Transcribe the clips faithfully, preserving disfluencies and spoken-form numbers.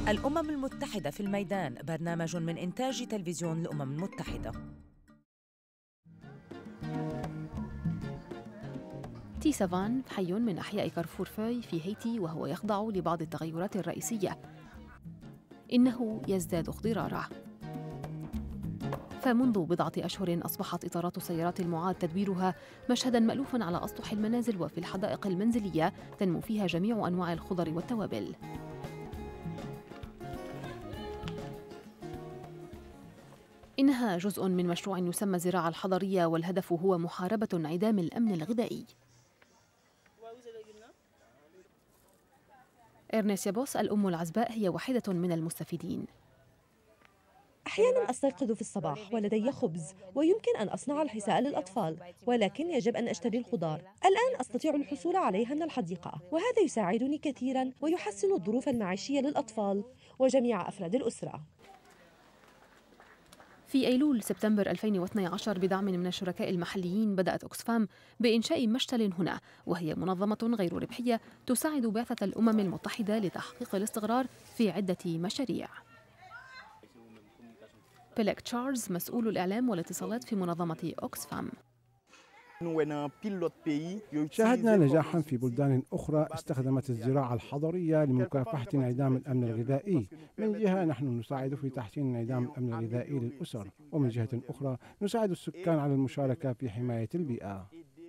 الأمم المتحدة في الميدان، برنامج من إنتاج تلفزيون الأمم المتحدة. تي سافان حي من أحياء كارفور فاي في هيتي، وهو يخضع لبعض التغيرات الرئيسية. إنه يزداد اخضراره، فمنذ بضعة أشهر أصبحت إطارات السيارات المعاد تدويرها مشهداً مألوفاً على أسطح المنازل وفي الحدائق المنزلية تنمو فيها جميع أنواع الخضر والتوابل. إنها جزء من مشروع يسمى الزراعة الحضرية، والهدف هو محاربة انعدام الأمن الغذائي. إرنيسيا بوس الأم العزباء هي واحدة من المستفيدين. أحياناً أستيقظ في الصباح ولدي خبز ويمكن أن أصنع الحساء للأطفال، ولكن يجب أن أشتري الخضار. الآن أستطيع الحصول عليها من الحديقة، وهذا يساعدني كثيراً ويحسن الظروف المعيشية للأطفال وجميع أفراد الأسرة. في أيلول سبتمبر ألفين واثني عشر بدعم من الشركاء المحليين بدأت أوكسفام بإنشاء مشتل هنا، وهي منظمة غير ربحية تساعد بعثة الأمم المتحدة لتحقيق الاستقرار في عدة مشاريع. بيليك تشارلز مسؤول الإعلام والاتصالات في منظمة أوكسفام. شاهدنا نجاحاً في بلدان أخرى استخدمت الزراعة الحضرية لمكافحة انعدام الأمن الغذائي. من جهة نحن نساعد في تحسين انعدام الأمن الغذائي للأسر، ومن جهة أخرى نساعد السكان على المشاركة في حماية البيئة.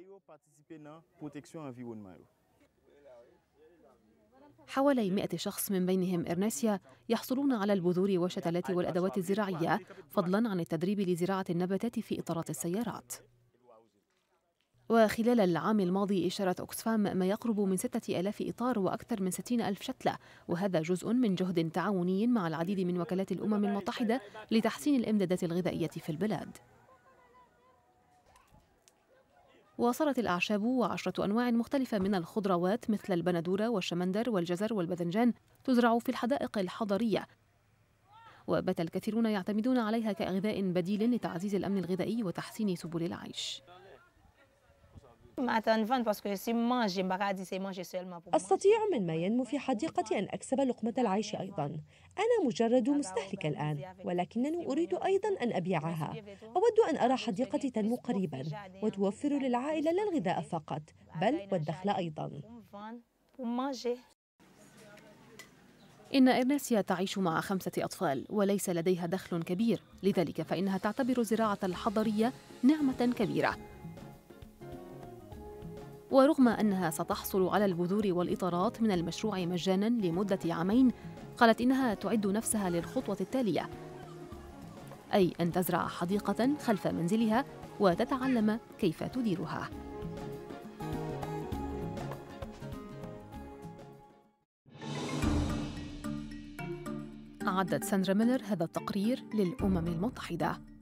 حوالي مئة شخص من بينهم إرنيسيا يحصلون على البذور والشتلات والأدوات الزراعية، فضلاً عن التدريب لزراعة النباتات في إطارات السيارات. وخلال العام الماضي اشترت أوكسفام ما يقرب من ستة آلاف إطار وأكثر من ستين ألف شتلة، وهذا جزء من جهد تعاوني مع العديد من وكالات الأمم المتحدة لتحسين الإمدادات الغذائية في البلاد. واصلت الأعشاب وعشرة أنواع مختلفة من الخضروات مثل البندورة والشمندر والجزر والباذنجان تزرع في الحدائق الحضرية، وبات الكثيرون يعتمدون عليها كغذاء بديل لتعزيز الأمن الغذائي وتحسين سبل العيش. أستطيع من ما ينمو في حديقتي أن أكسب لقمة العيش أيضاً. أنا مجرد مستهلك الآن، ولكنني أريد أيضاً أن أبيعها. أود أن أرى حديقتي تنمو قريباً وتوفر للعائلة لا الغذاء فقط، بل والدخل أيضاً. إن إرنيسيا تعيش مع خمسة أطفال وليس لديها دخل كبير، لذلك فإنها تعتبر الزراعة الحضرية نعمة كبيرة. ورغم أنها ستحصل على البذور والإطارات من المشروع مجاناً لمدة عامين، قالت إنها تعد نفسها للخطوة التالية، أي أن تزرع حديقة خلف منزلها وتتعلم كيف تديرها. أعدت ساندرا ميلر هذا التقرير للأمم المتحدة.